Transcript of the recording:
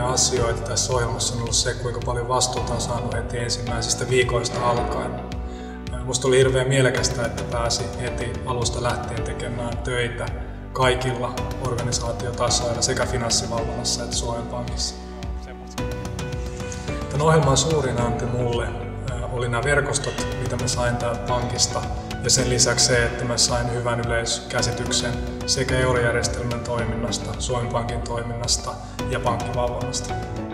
asioita tässä ohjelmassa on ollut se, kuinka paljon vastuuta on saanut heti ensimmäisistä viikoista alkaen. Minusta oli hirveän mielekästä, että pääsi heti alusta lähtien tekemään töitä kaikilla organisaatiotasoilla sekä finanssivalvonnassa että Suomen Pankissa. Tämän ohjelman suurin anti mulle oli nämä verkostot, mitä mä sain täältä pankista, ja sen lisäksi se, että mä sain hyvän yleiskäsityksen sekä eurojärjestelmän toiminnasta, Suomen Pankin toiminnasta ja pankkivalvonnasta.